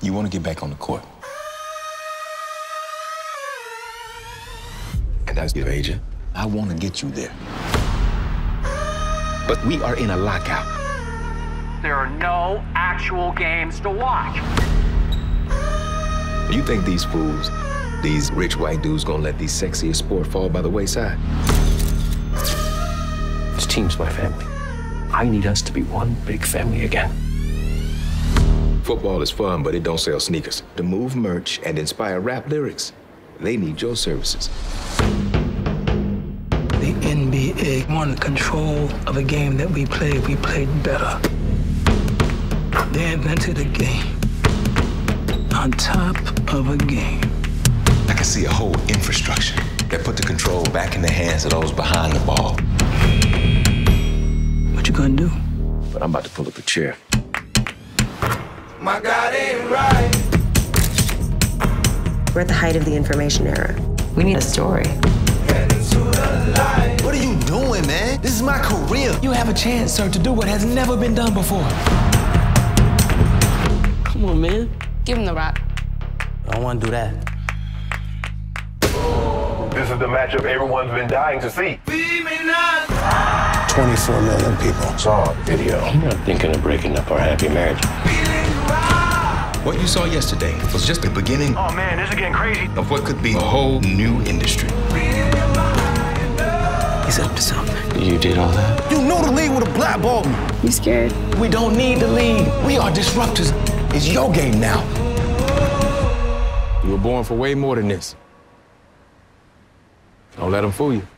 You want to get back on the court. And that's your agent. I want to get you there. But we are in a lockout. There are no actual games to watch. You think these fools, these rich white dudes, gonna let these sexiest sport fall by the wayside? This team's my family. I need us to be one big family again. Football is fun, but it don't sell sneakers. To move merch and inspire rap lyrics, they need your services. The NBA wanted control of a game that we played better. They invented a game on top of a game. I can see a whole infrastructure that put the control back in the hands of those behind the ball. What you gonna do? But I'm about to pull up a chair. My God ain't right. We're at the height of the information era. We need a story. What are you doing, man? This is my career. You have a chance, sir, to do what has never been done before. Come on, man. Give him the rock. I don't want to do that. This is the matchup everyone's been dying to see. 24 million people saw the video. I'm not thinking of breaking up our happy marriage. What you saw yesterday was just the beginning Oh man, this is getting crazy. of what could be a whole new industry. He's up to something. You did all that? You know the league would have blackballed me. You scared? We don't need the lead. We are disruptors. It's your game now. You were born for way more than this. Don't let them fool you.